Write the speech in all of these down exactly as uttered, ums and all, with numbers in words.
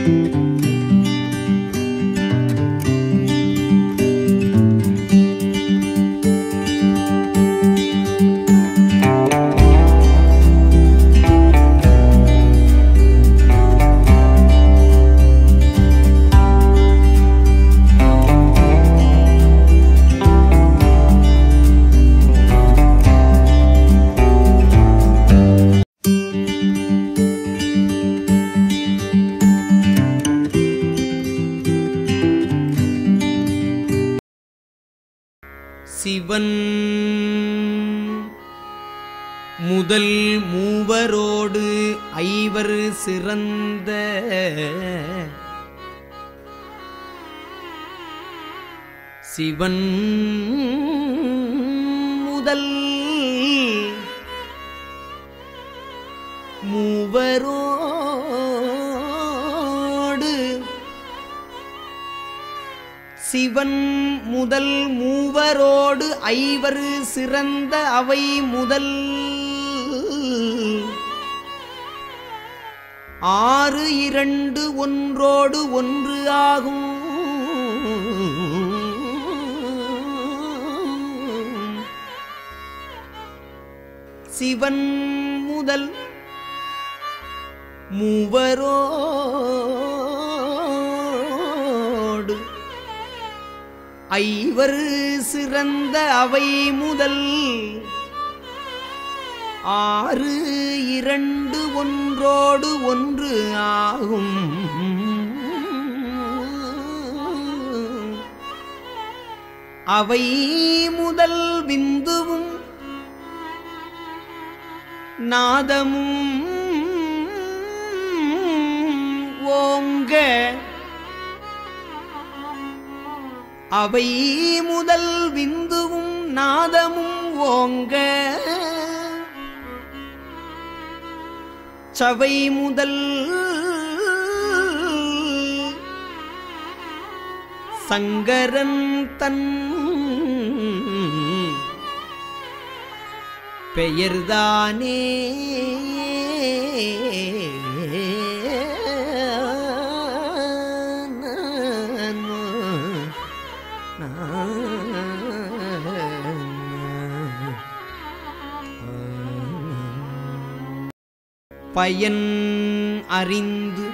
சிவன் முதல் மூவரோடு ஐவர் சிறந்த சிவன் முதல் மூவரோடு சிவன் முதல் மூவரோடு ஐவர் சிறந்த அவை முதல் ஆறு இரண்டு ஒன்றோடு ஒன்று ஆகும். சிவன் முதல் மூவரோடு ஐவர் சிறந்த அவை முதல் ஆறு இரண்டு ஒன்றோடு ஒன்று ஆகும். அவை முதல் விந்துவும் நாதமும் ஓங்க அவை முதல் விந்துவும் நாதமும் ஓங்க சவை முதல் சங்கரன் தன் பெயர்தானே பயன் அறிந்து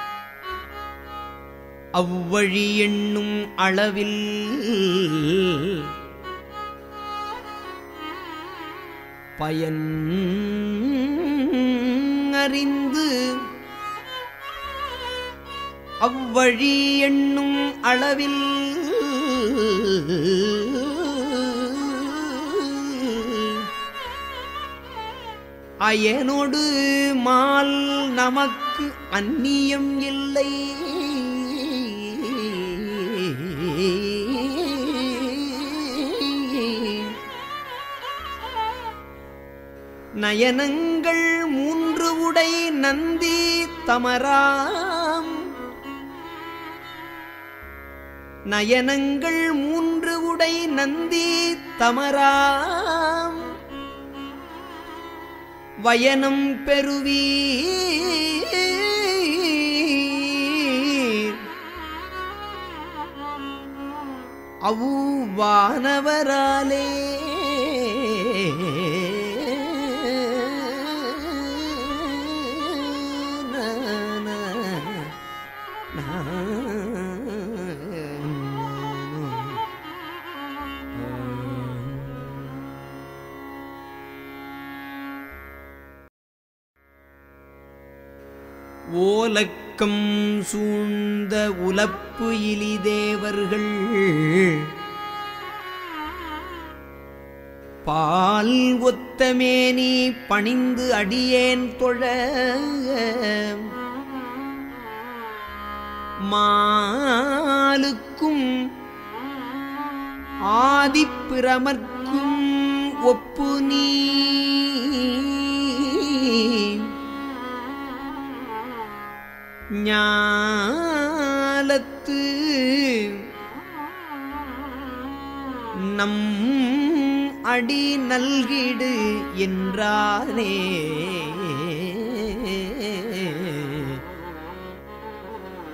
அவ்வழி எண்ணும் அளவில் பயன் அறிந்து அவ்வழி எண்ணும் அளவில் அயனோடு மால் நமக்கு அந்நியம் இல்லை. நயனங்கள் மூன்று உடை நந்தி தமராம் நயனங்கள் மூன்று உடை நந்தி தமராம் வயனம் பெறுவீர் அவ்வானவராலே ஓலக்கம் சூழ்ந்த உலப்பு இலிதேவர்கள் பால் ஒத்தமேனி பணிந்து அடியேன் தொழ மாலுக்கும் ஆதிப்பிரமர்க்கும் ஒப்பு நீ ஞாலத்து நம் அடி நல்கிடு என்றானே.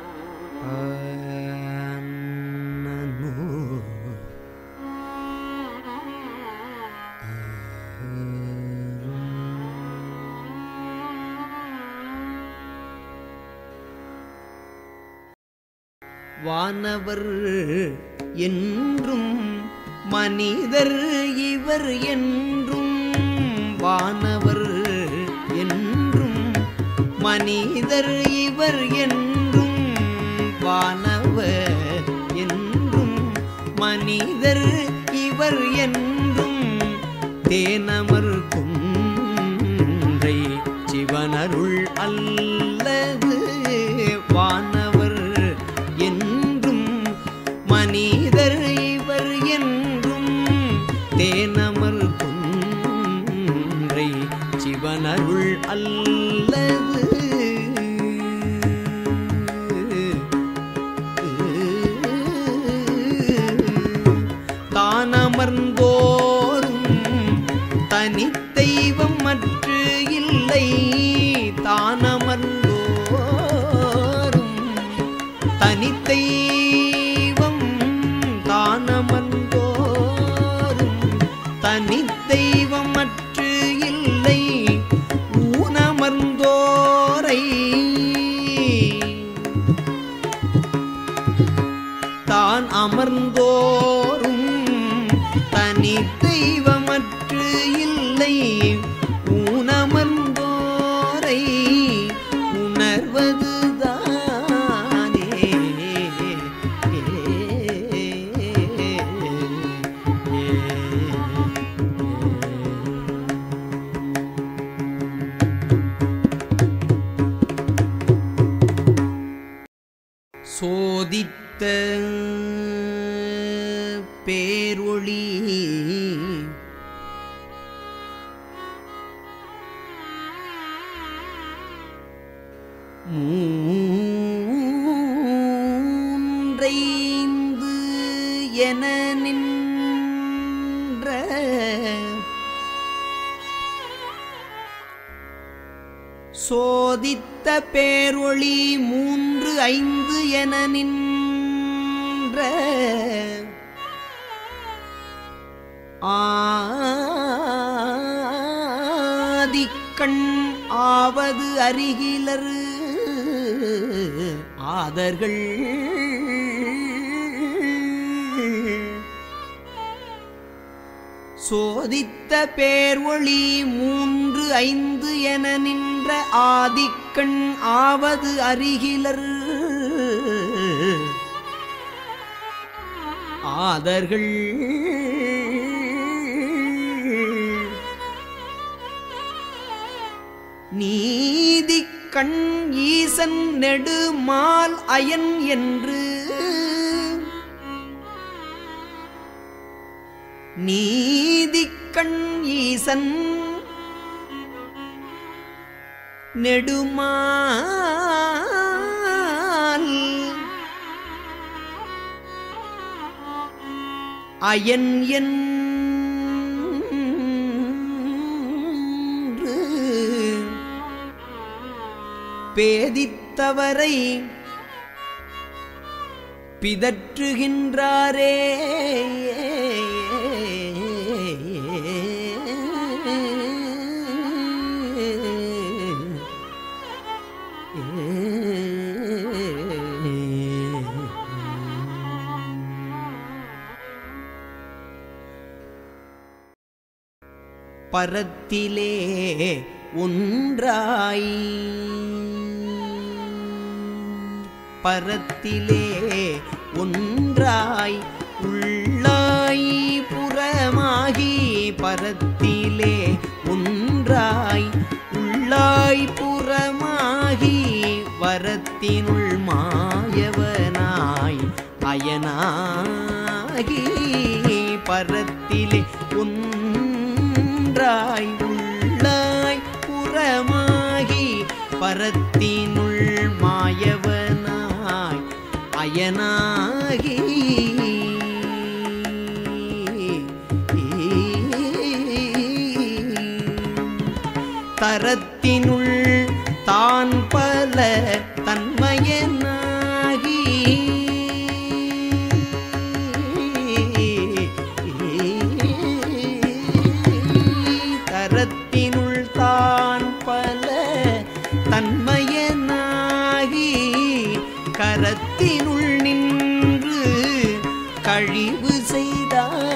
வானவர் என்றும் மனிதர் இவர் என்றும் வானவர் என்றும் மனிதர் இவர் என்றும் வானவர் என்றும் மனிதர் இவர் என்றும் தேனமர் குன்றை சிவனருள் அல்லது வானவர் என்றும் மனிதர் இவர் என்றும் தேனமர் குன்றை சிவனருள் அல்லது தானமர்ந்தோறும் தனித்தெய்வம் மற்று இல்லை தானமர்ந்தோறும் தனித்தெய்வம் தானமர்ந்தோறும் தனித்தெய்வம் மற்று இல்லை ஊனமர்ந்தோரை தான் அமர்ந்தோறும் தனித்தெய்வமற்று இல்லை ஊனமர்ந்தோரை உணர்வதுதானே சோதித்த பேரொளி மூன்றைந்து என நின்ற சோதித்த பேரொளி மூன்று ஐந்து என நின்ற ஆதிக்கண் ஆவது அருகிலர் ஆதர்கள் சோதித்த பேர்வொளி மூன்று ஐந்து என நின்ற ஆதிக்கண் ஆவது அருகிலர் ஆதர்கள் நீதிக்கண் ஈசன் நெடுமால் அயன் என்று நீதிக்கண் ஈசன் நெடுமால் அயன் என்று பேதித்தவரை பிதற்றுகின்றாரே பரத்திலே ஒன்றாய் பரத்திலே ஒன்றாய் உள்ளாய் புறமாகி பரத்திலே ஒன்றாய் உள்ளாய் புறமாகி வரத்தினுள் மாயவனாய் அயனாகி பரத்திலே ஒன்றாய் உள்ளாய் புறமாகி பரத்தினுள் மாயவனாய் அயனாகி தரத்தினுள் தான் பல தன்மயனாகி தரத்தினுள் தான் பல தன்மயனாகி கரத்தினுள் நின் கழிவு செய்தானே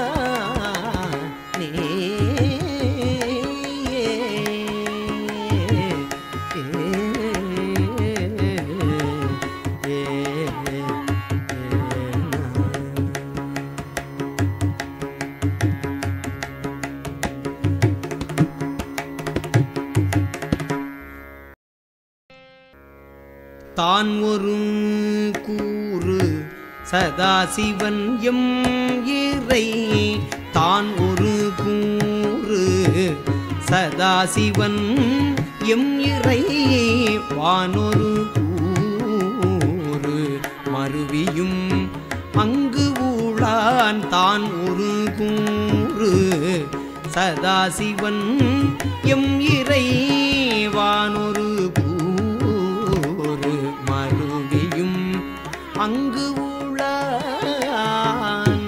தான் ஒரு கூறு சதாசிவன் எம் இறை தான் ஒரு கூறு சதாசிவன் எம் இறை வானொரு கூறு மருவியும் அங்கு ஊழான் தான் ஒரு கூறு சதாசிவன் எம் இறை வானொரு கூறு மருவியும் அங்கு ஊழான்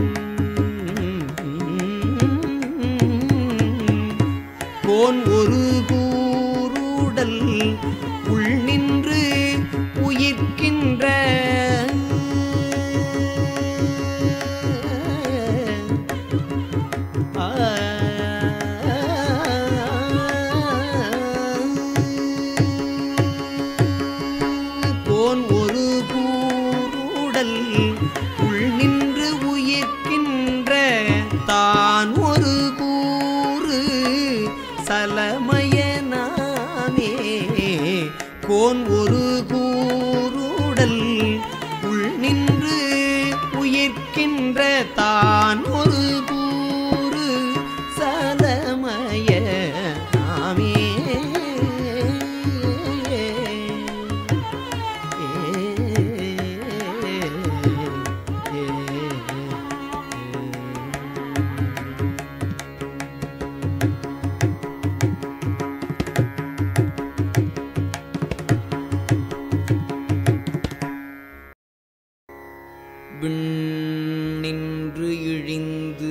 கோன் ஒரு கூறுடல் உள் நின்று உயிர்க்கின்ற கோன் ஒரு கூறுடல் உள் நின்று உயிர்க்கின்ற தான் ஒரு கூறு சலமயனாமே கோன் ஒரு கூறுடல் உள் நின்று உயிர்க்கின்ற தான் ஒரு கூறு சலமயனாமே விண்ணின்று இழிந்து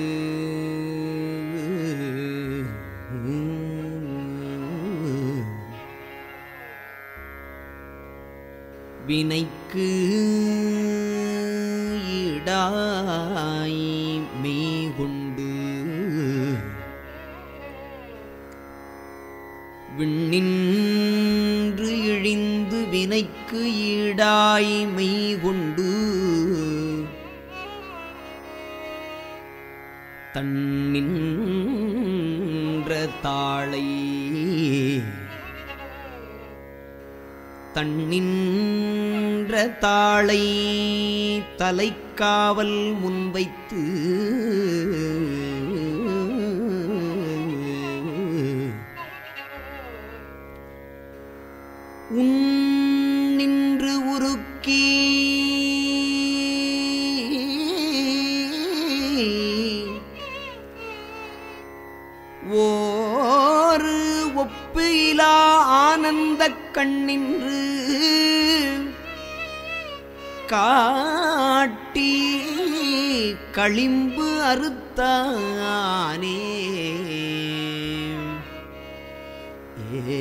வினைக்கு ஈடாய் மெய்கொண்டு விண்ணின்று இழிந்து வினைக்கு ஈடாய் மெய்கொண்டு தன்னின்ற தாளை தன்னின்ற தாளை தலைக்காவல் முன்வைத்து உன்னின்று உருக்கி ஓரு ஒப்பிலா ஆனந்தக் கண்ணின்று காட்டி களிம்பு அறுத்தானே ஏ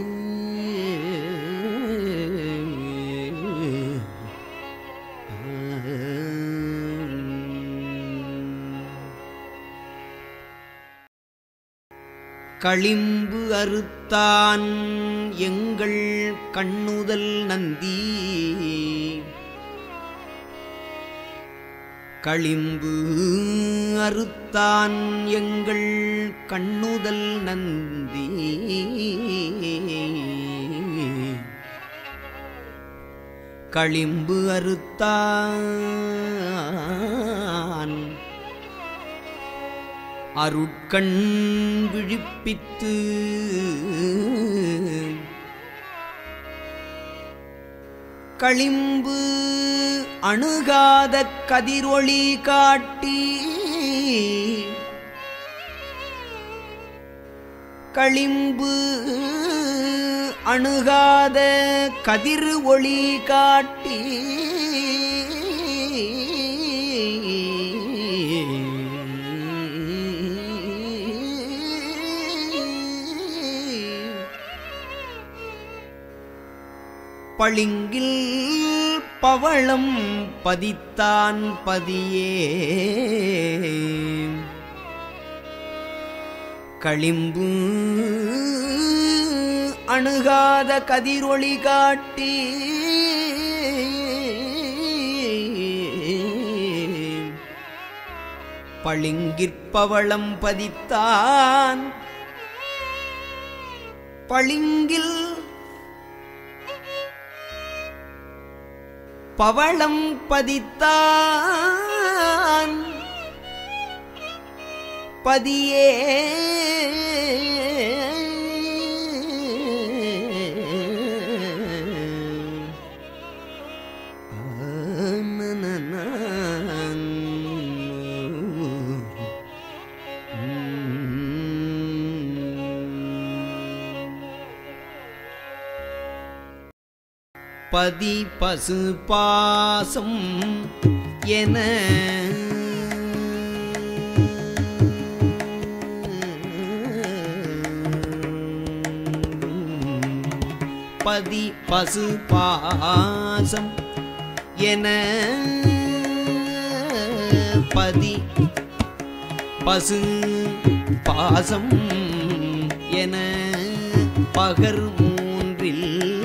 களிம்பு அறுத்தான் எங்கள் கண்ணுதல் நந்தி களிம்பு அறுத்தான் எங்கள் கண்ணுதல் நந்தி களிம்பு அறுத்தான் அருட்கண் விழிப்பித்து களிம்பு அணுகாத கதிரொளி காட்டி களிம்பு அணுகாத கதிர் ஒளி காட்டி பளிங்கில் பவளம் பதித்தான் பதியே களிம்பு அணுகாத கதிரொளி காட்டி பளிங்கிற் பதித்தான் பளிங்கில் பவளம் பதித்தான் பதியே பதி பசு பாசம் என பதி பசு பாசம் என பதி பசு பாசம் என பகர் மூன்றில்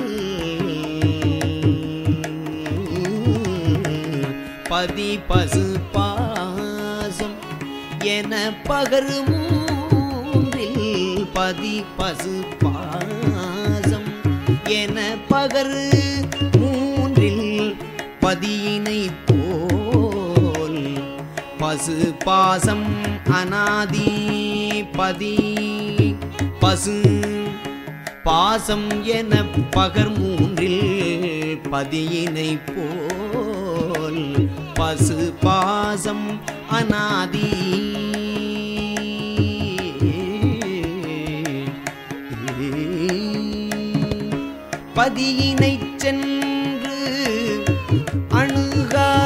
பதி பசு பாசம் என பகர் மூன்றில் பதி பசு பாசம் என பகர் மூன்றில் பதியினை போல் பசு பாசம் அநாதி பதி பசு பாசம் என பகர் மூன்றில் பதியினை போல் பசு பாசம் அநாதி பதியினைச் சென்று அணுகா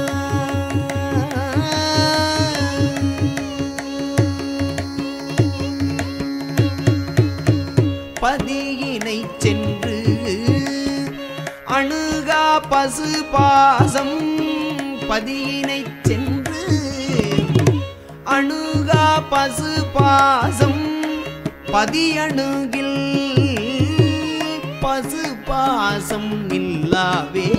பதியினைச் சென்று அணுகா பசு பாசம் பதியினைச் சென்று அணுகா பசு பாசம் பதியணுகில் பசு பாசம் இல்லாவே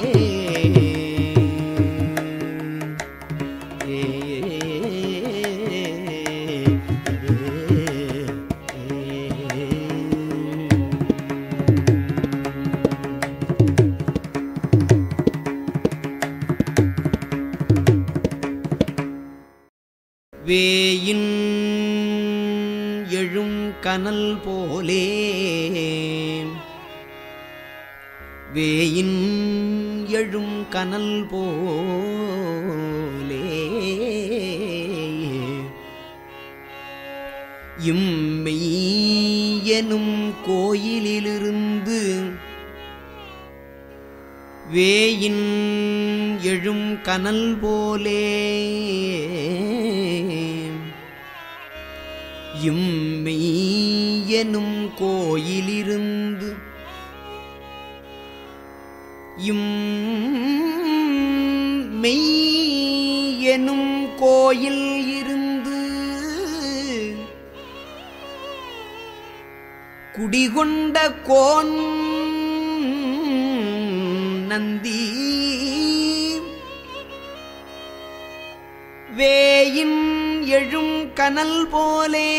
வேயின் எழும் கனல் போலே வேயின் எழும் கனல் போலே இம்மெய் எனும் கோயிலிலிருந்து வேயின் எழும் கனல் போலே இம்மெய் எனும் கோயிலிருந்து இம்மெய் எனும் கோயில் இருந்து குடிகொண்ட கோன் நந்தி வேயின் எழும் கனல் போலே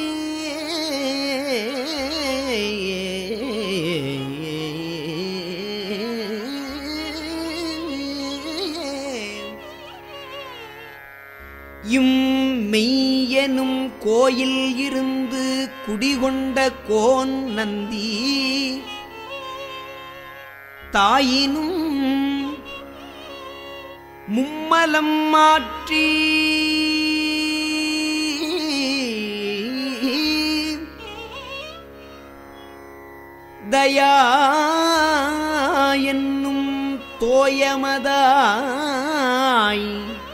இம்மெய்யெனும் கோயில் இருந்து குடிகொண்ட கோன் நந்தி தாயினும் மும்மலம் மாற்றி தயா என்னும் தோயமதாய்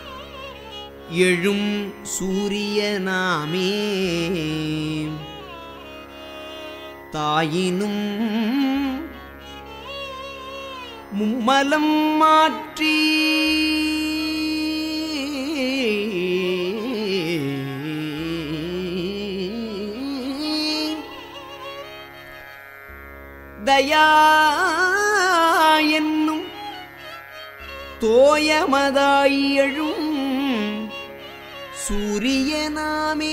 எழும் சூரியனாமே தாயினும் மும்மலம் மாற்றி தயா என்னும் தோயமதாய் எழும் சூரியனாமே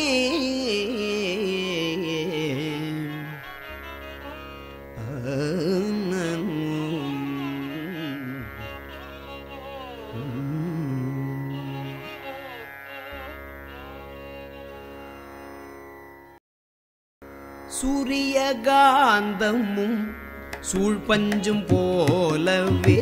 சூரியகாந்தமும் சூழ்பஞ்சும் போலவே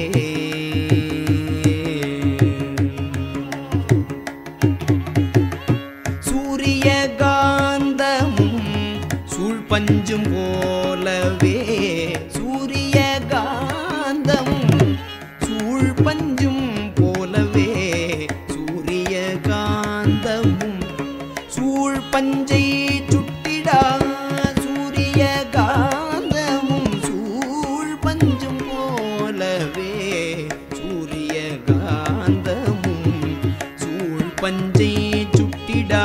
சூரியகாந்தமும் சூழ்பஞ்சும் போலவே சூரியகாந்தமும் சூழ்பஞ்சும் போலவே சூரியகாந்தமும் சூழ்பஞ்சை சுட்டிடா சூரியகாந்தமும் சூழ்பஞ்சும் போலவே சூரியகாந்தமும் சூழ்பஞ்சை சுட்டிடா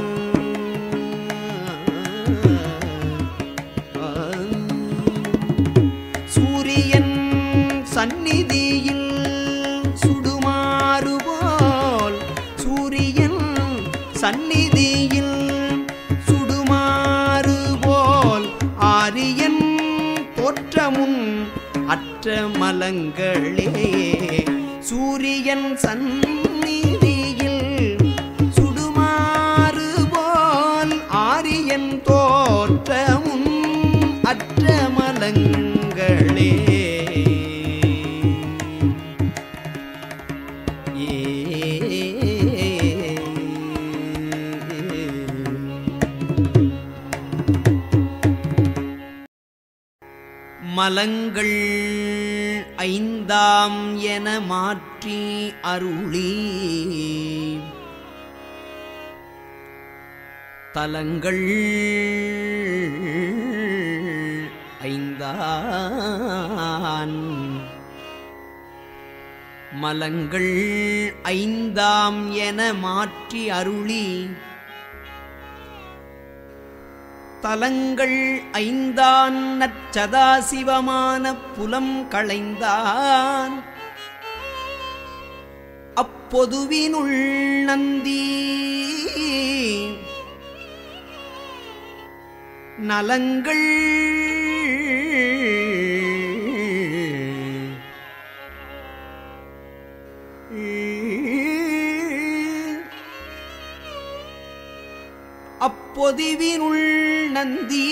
சூரியன் சந்நிதியில் சுடுமாறு போல் சூரியன் சந்நிதியில் சுடுமாறு போல் ஆரியன் தோற்றமும் அற்ற மலங்களே சூரியன் சந்நிதியில் சுடுமாறு போல் ஆரியன் தோற்றமும் அற்ற மலங்களே மலங்கள் ஐந்தாம் என மாற்றி அருளி தலங்கள் ஐந்தான் மலங்கள் ஐந்தாம் என மாற்றி அருளி தலங்கள் ஐந்தான் நற்சதாசிவமான புலம் களைந்தான் அப்பொதுவினுள் நந்தி நலங்கள் அப்பொதுவினுள் நந்தி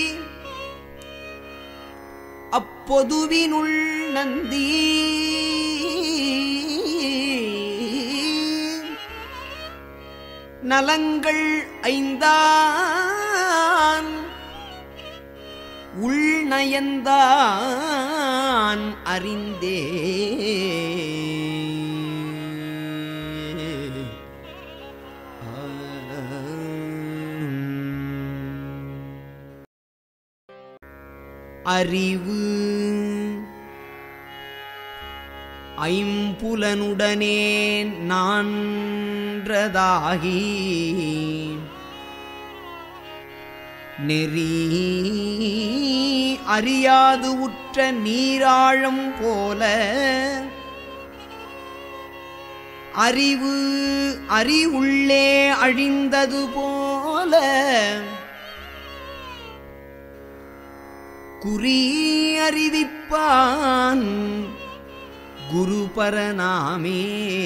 அப்பொதுவினுள் நந்தி நலங்கள் ஐந்தான் உள்நயந்தான் அறிந்தே அறிவு ஐம்புலனுடனே நான்றதாகி நெறி அறியாது உற்ற நீராழம் போல அறிவு அறிவுள்ளே அழிந்தது போல குறி அறிவிப்பான் குருபரநாமே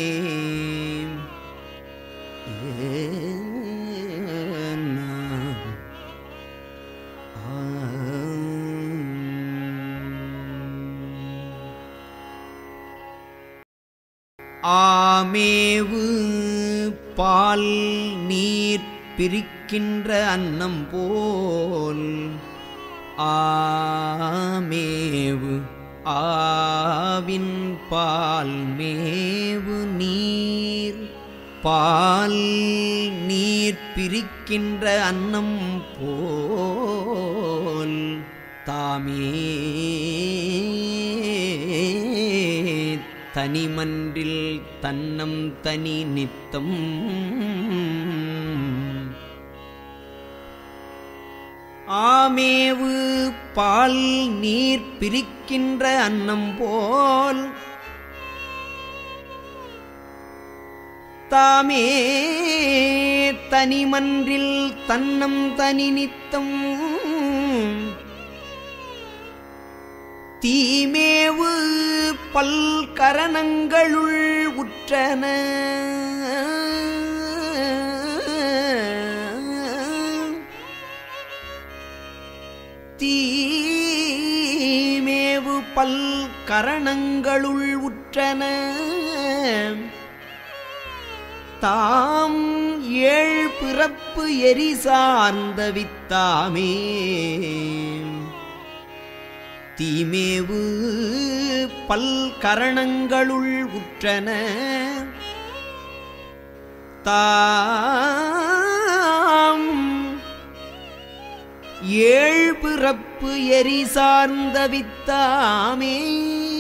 ஆமேவு பால் நீர் பிரிக்கின்ற அன்னம் போல் ஆமேவு ஆவின் பால் மேவு நீர் பால் நீர் பிரிக்கின்ற அன்னம் போல் தாமே தனிமன்றில் தன்னம் தனி நித்தம் ஆமேவு பால் நீர் பிரிக்கின்ற அன்னம் போல் தாமே தனிமன்றில் தன்னம் தனி நித்தம் தீமேவு பல்கரணங்களுள் உற்றன தீமேவு பல்கரணங்களுள் உற்றன தாம் ஏழ் பிறப்பு எரி சார்ந்த வித்தாமே தீமேவு பல்கரணங்களுள் உற்றன தாம் ஏழ் பிறப்பு எரி சார்ந்த வித்தாமே